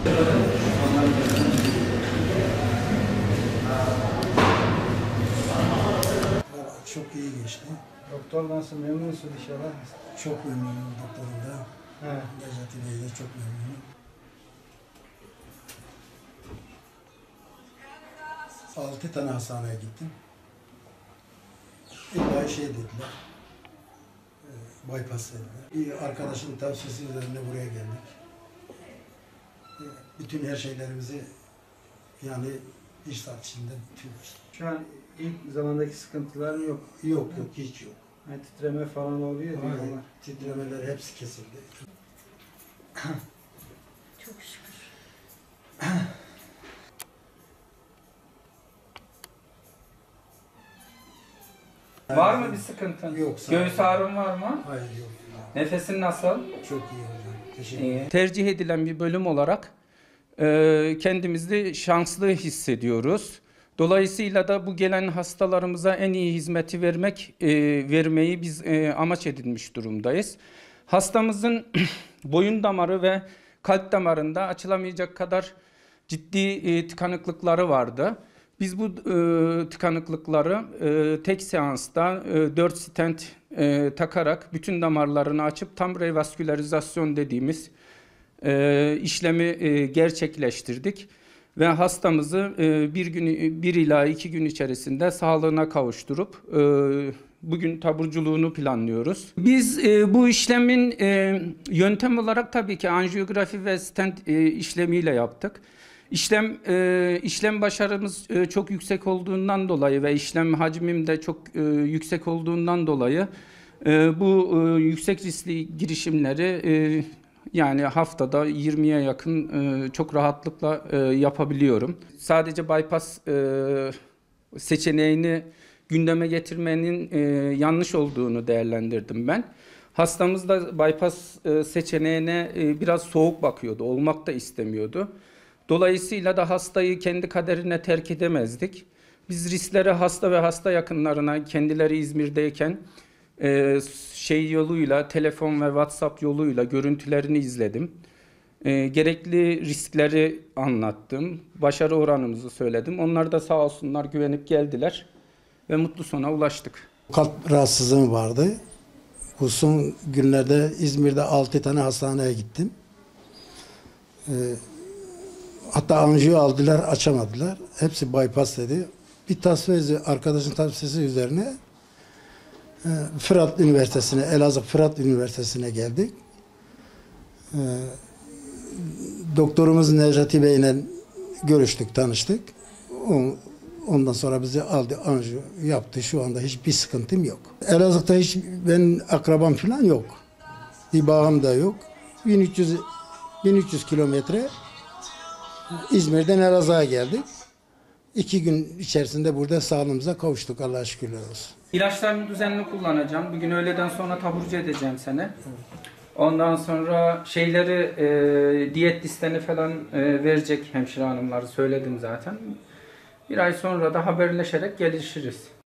Çok iyi geçti. Doktor nasıl, memnunsun inşallah? Çok memnunum doktorumda. Necati Bey'de çok memnunum. 6 tane hastaneye gittim. İlla şey dediler. Bypass dediler. Bir arkadaşın tavsiyesi üzerine buraya geldik. Bütün her şeylerimizi yani iş saat içinde bitiriyoruz. Şu an ilk zamandaki sıkıntılar yok. Yok hiç yok. Yani titreme falan oluyor diyorlar. Titremeler hepsi kesildi. Çok şükür. Var mı bir sıkıntın? Yok. Göğüs ağrın var mı? Hayır yok. Nefesin nasıl? Çok iyi hocam. Teşekkür ederim. Tercih edilen bir bölüm olarak kendimizi şanslı hissediyoruz. Dolayısıyla da bu gelen hastalarımıza en iyi hizmeti vermeyi biz amaç edinmiş durumdayız. Hastamızın boyun damarı ve kalp damarında açılamayacak kadar ciddi tıkanıklıkları vardı. Biz bu tıkanıklıkları tek seansta 4 stent takarak bütün damarlarını açıp tam revaskülarizasyon dediğimiz işlemi gerçekleştirdik. Ve hastamızı bir ila 2 gün içerisinde sağlığına kavuşturup bugün taburculuğunu planlıyoruz. Biz bu işlemin yöntem olarak tabii ki anjiyografi ve stent işlemiyle yaptık. İşlem başarımız çok yüksek olduğundan dolayı ve işlem hacmim de çok yüksek olduğundan dolayı bu yüksek riskli girişimleri yani haftada 20'ye yakın çok rahatlıkla yapabiliyorum. Sadece bypass seçeneğini gündeme getirmenin yanlış olduğunu değerlendirdim ben. Hastamız da bypass seçeneğine biraz soğuk bakıyordu, olmak da istemiyordu. Dolayısıyla da hastayı kendi kaderine terk edemezdik. Biz riskleri hasta ve hasta yakınlarına kendileri İzmir'deyken yoluyla, telefon ve WhatsApp yoluyla görüntülerini izledim. Gerekli riskleri anlattım. Başarı oranımızı söyledim. Onlar da sağ olsunlar güvenip geldiler ve mutlu sona ulaştık. Kalp rahatsızlığım vardı. Bu son günlerde İzmir'de 6 tane hastaneye gittim. Hatta anjiyo aldılar, açamadılar. Hepsi bypass dedi. Bir arkadaşın tavsiyesi üzerine Fırat Üniversitesi'ne, Elazığ Fırat Üniversitesi'ne geldik. Doktorumuz Necati Bey'le görüştük, tanıştık. Ondan sonra bizi aldı, anjiyo yaptı. Şu anda hiçbir sıkıntım yok. Elazığ'da hiç benim akrabam falan yok. Bir bağım da yok. 1300 kilometre İzmir'den Elazığ'a geldik. 2 gün içerisinde burada sağlığımıza kavuştuk. Allah'a şükürler olsun. İlaçlarını düzenli kullanacağım. Bugün öğleden sonra taburcu edeceğim seni. Ondan sonra diyet listeni falan verecek hemşire hanımları söyledim zaten. Bir ay sonra da haberleşerek gelişiriz.